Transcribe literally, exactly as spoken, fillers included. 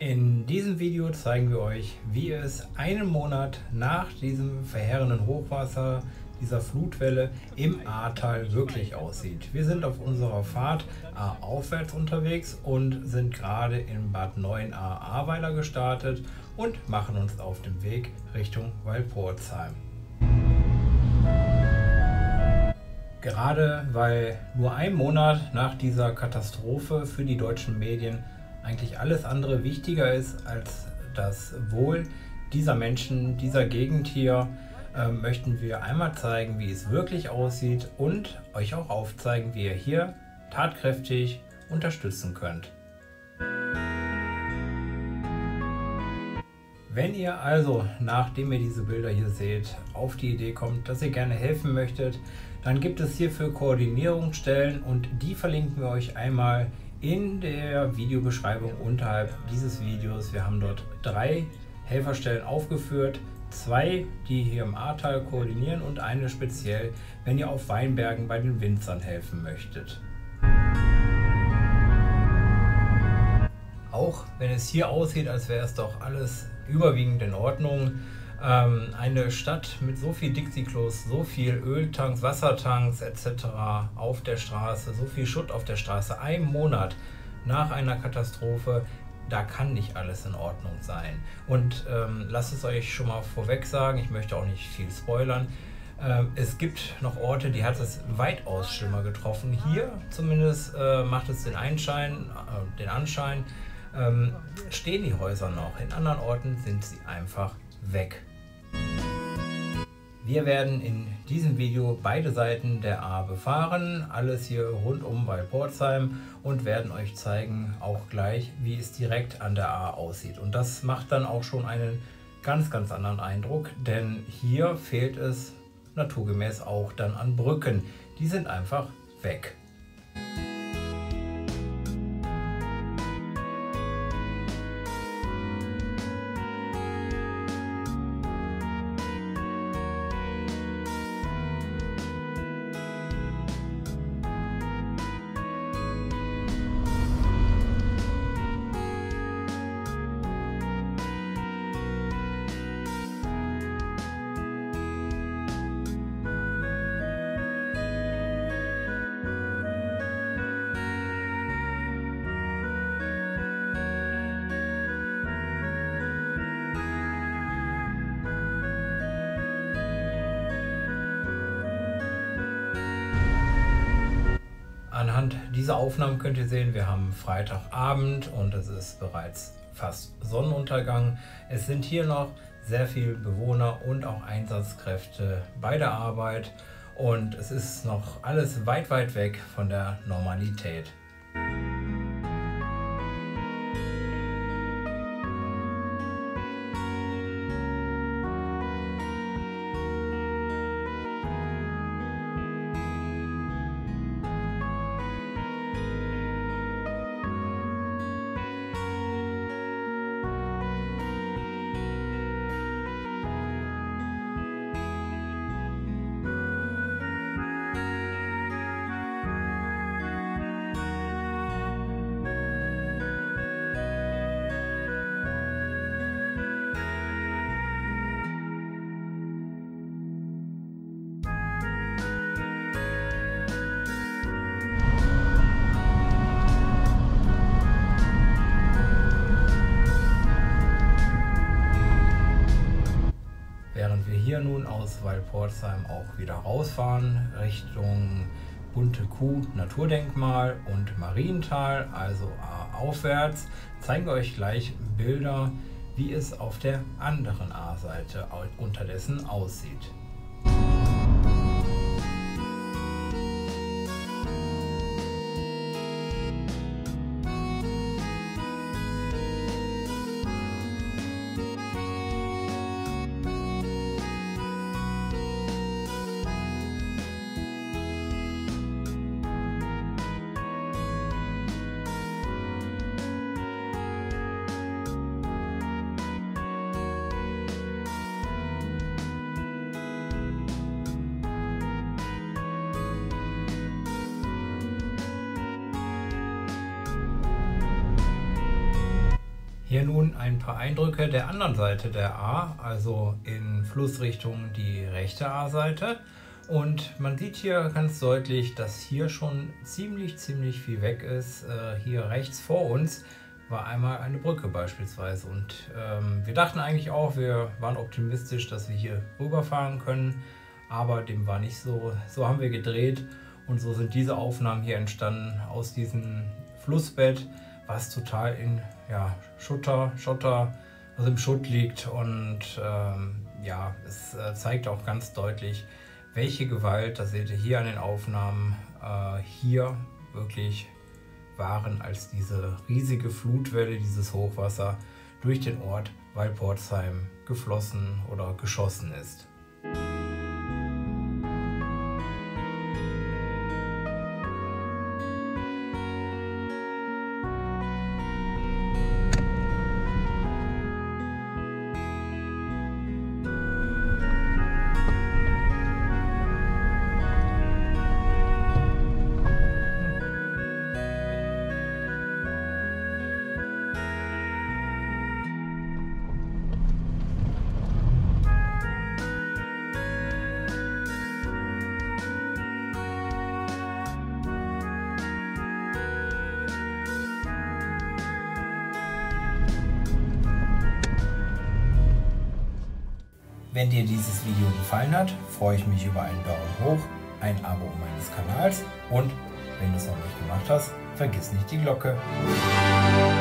In diesem Video zeigen wir euch, wie es einen Monat nach diesem verheerenden Hochwasser, dieser Flutwelle im Ahrtal wirklich aussieht. Wir sind auf unserer Fahrt Ahr aufwärts unterwegs und sind gerade in Bad Neuenahr-Ahrweiler gestartet und machen uns auf den Weg Richtung Walporzheim. Gerade weil nur ein Monat nach dieser Katastrophe für die deutschen Medien eigentlich alles andere wichtiger ist als das Wohl dieser Menschen, dieser Gegend hier, äh, möchten wir einmal zeigen, wie es wirklich aussieht und euch auch aufzeigen, wie ihr hier tatkräftig unterstützen könnt. Wenn ihr also, nachdem ihr diese Bilder hier seht, auf die Idee kommt, dass ihr gerne helfen möchtet, dann gibt es hierfür Koordinierungsstellen und die verlinken wir euch einmal in der Videobeschreibung unterhalb dieses Videos. Wir haben dort drei Helferstellen aufgeführt, zwei, die hier im Ahrtal koordinieren und eine speziell, wenn ihr auf Weinbergen bei den Winzern helfen möchtet. Auch wenn es hier aussieht, als wäre es doch alles überwiegend in Ordnung, ähm, eine Stadt mit so viel Dixie-Klos, so viel Öltanks, Wassertanks et cetera auf der Straße, so viel Schutt auf der Straße, einen Monat nach einer Katastrophe, da kann nicht alles in Ordnung sein. Und ähm, lasst es euch schon mal vorweg sagen, ich möchte auch nicht viel spoilern, ähm, es gibt noch Orte, die hat es weitaus schlimmer getroffen. Hier zumindest äh, macht es den Einschein, äh, den Anschein, ähm, stehen die Häuser noch. In anderen Orten sind sie einfach weg. Wir werden in diesem Video beide Seiten der Ahr befahren, alles hier rund um Walporzheim, und werden euch zeigen, auch gleich, wie es direkt an der Ahr aussieht. Und das macht dann auch schon einen ganz, ganz anderen Eindruck, denn hier fehlt es naturgemäß auch dann an Brücken. Die sind einfach weg. Anhand dieser Aufnahmen könnt ihr sehen, wir haben Freitagabend und es ist bereits fast Sonnenuntergang. Es sind hier noch sehr viele Bewohner und auch Einsatzkräfte bei der Arbeit und es ist noch alles weit, weit weg von der Normalität. Während wir hier nun aus Walporzheim auch wieder rausfahren Richtung Bunte Kuh Naturdenkmal und Mariental, also Ahr aufwärts, zeigen wir euch gleich Bilder, wie es auf der anderen Ahrseite unterdessen aussieht. Hier nun ein paar Eindrücke der anderen Seite der Ahr, also in Flussrichtung die rechte Ahrseite. Und man sieht hier ganz deutlich, dass hier schon ziemlich, ziemlich viel weg ist. Äh, hier rechts vor uns war einmal eine Brücke beispielsweise. Und ähm, wir dachten eigentlich auch, wir waren optimistisch, dass wir hier rüberfahren können. Aber dem war nicht so. So haben wir gedreht und so sind diese Aufnahmen hier entstanden aus diesem Flussbett, was total in ja, Schutter, Schotter, also im Schutt liegt. Und ähm, ja, es äh, zeigt auch ganz deutlich, welche Gewalt, das seht ihr hier an den Aufnahmen, äh, hier wirklich waren, als diese riesige Flutwelle, dieses Hochwasser durch den Ort Walporzheim geflossen oder geschossen ist. Wenn dir dieses Video gefallen hat, freue ich mich über einen Daumen hoch, ein Abo meines Kanals und wenn du es noch nicht gemacht hast, vergiss nicht die Glocke.